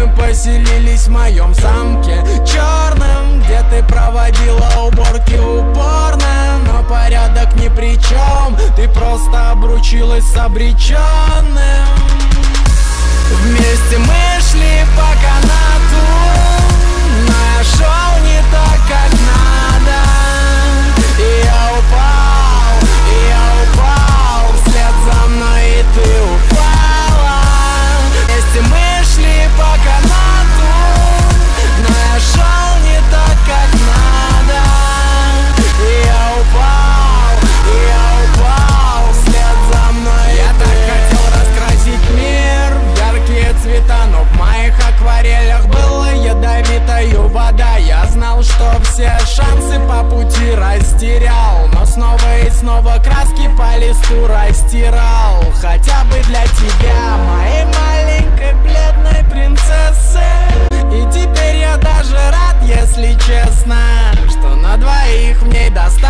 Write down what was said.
мы поселились в моем замке черным, где ты проводила уборки упорно, но порядок ни при чем, ты просто обручилась с обреченным. Вместе мы шли по канату, но я шел не так, как надо. И я упал вслед за мной, и ты упала. Вместе мы шли по канату, но я шел не так, как надо. И я упал вслед за мной. Я так хотел раскрасить мир в яркие цвета, но в моих акварелях была ядовитая вода. Я знал, что все шансы по пути растерял, но снова и снова краски по листу растирал. Хотя бы для тебя, моей маленькой бледной принцессы. И теперь я даже рад, если честно, что на двоих в ней достаточно